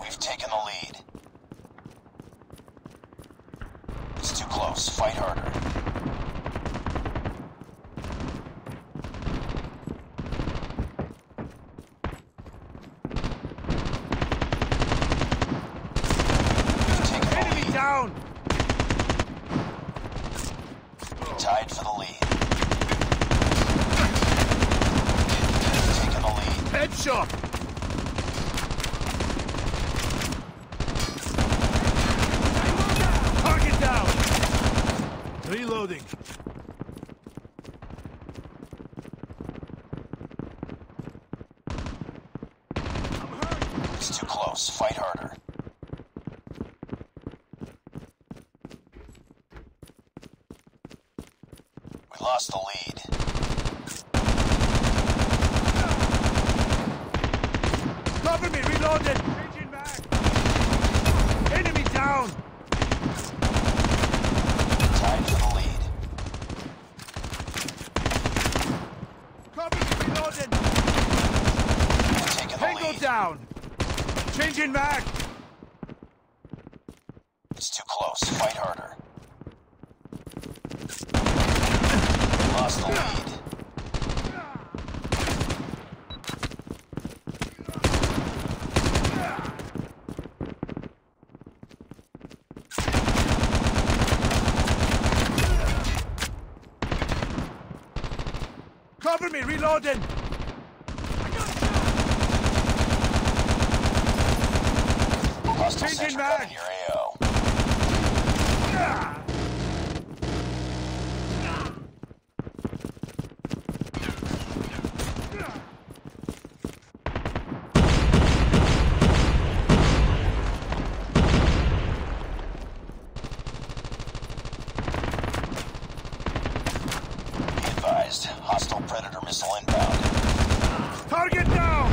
We've taken the lead. It's too close. Fight harder. We've taken the Enemy lead. down! We tied for the lead. We've taken the lead. Headshot! Target down! Reloading. It's too close. Fight harder. We lost the lead. Cover me, reloaded! Changing back! Enemy down! Tied for the lead. Cover me, reloaded! We've taken the Tango lead. down! Changing back! It's too close. Fight harder. We lost the lead. Cover me, reloading! Hostile Changing sentry mag. gun in your AO. Be advised, hostile Predator missile inbound. Target down!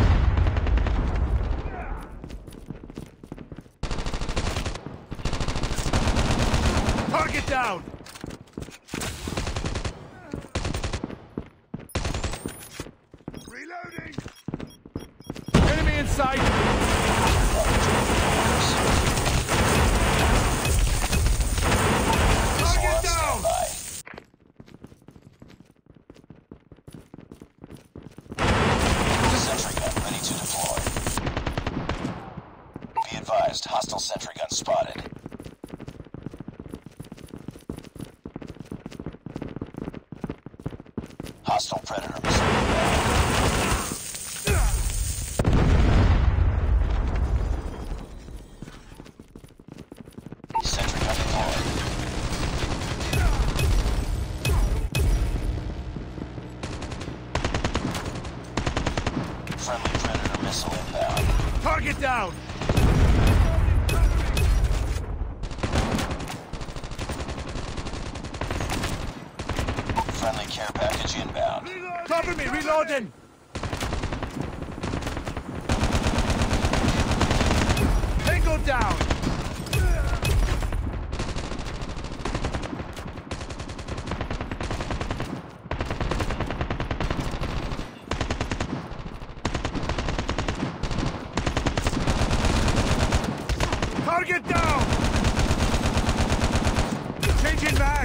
Target down! Reloading! Enemy in sight! Missile Target on down! standby. Sentry gun ready to deploy. Be advised, hostile sentry gun spotted. Hostile Predator missile inbound. Sentry gun deployed. Friendly Predator missile inbound. Target down! Friendly care package inbound. Cover me, reloading! Tango down! Target down! Changing back!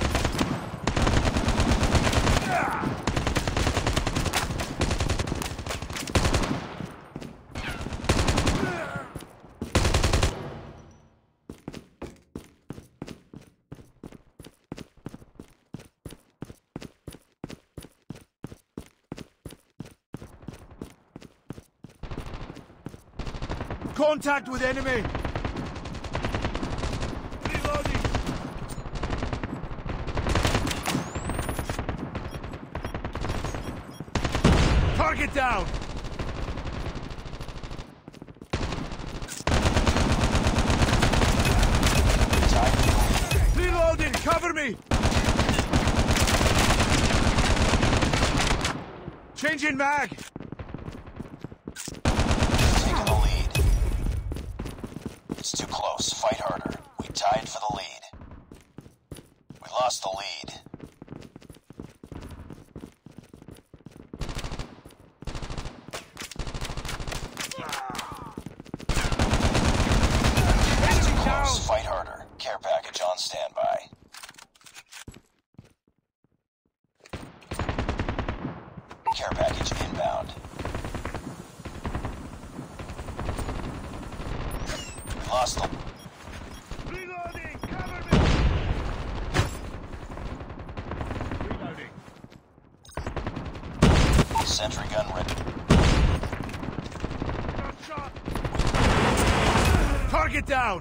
Contact with enemy! Reloading! Target down! Reloading! Cover me! Changing mag! Taking the lead. It's too close. Fight harder. We tied for the lead. We lost the lead. down! Fight harder. Care package on standby. Care package inbound. We lost the... Reloading! Cover me! Reloading. Sentry gun ready. Got shot! Target down!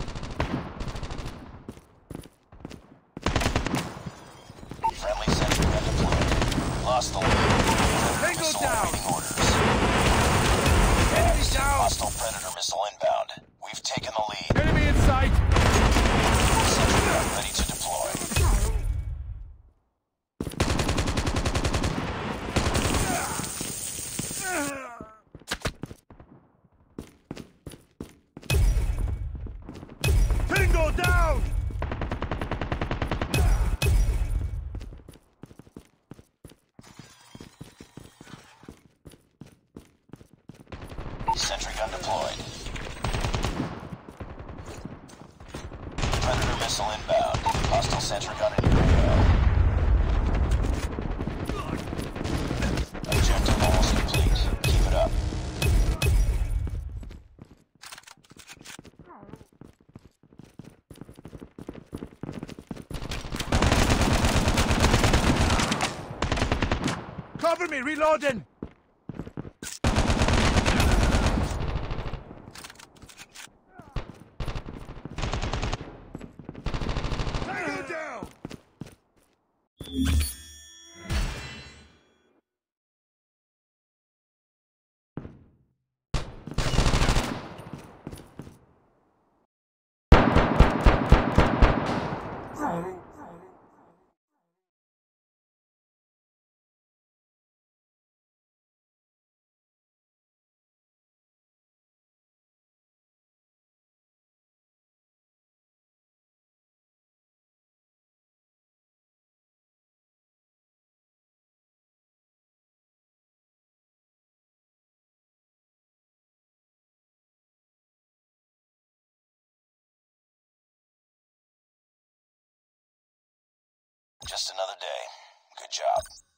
Friendly sentry gun deployed. Lost the lead. Tango Missile down! awaiting orders. Enemy down! Hostile Predator missile inbound. We've taken the lead. Enemy in sight! Sentry gun ready to deploy. Tango down! Sentry gun deployed. Predator missile inbound. Hostile sentry gun in your AO. Objective almost complete. Keep it up. Cover me! Reloading! Tango down! Just another day. Good job.